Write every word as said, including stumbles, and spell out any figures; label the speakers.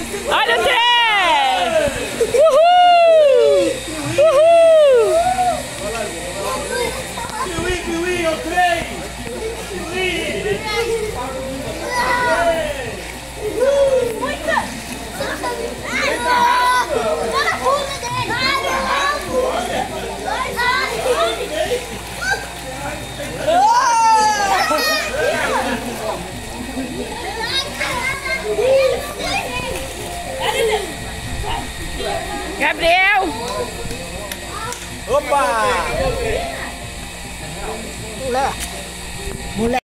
Speaker 1: Olha o trem! Uhul! Uhul!
Speaker 2: Piuí, piuí, é o trem! Piuí!
Speaker 1: Gabriel!
Speaker 2: Opa!
Speaker 3: Mulher! Mulher!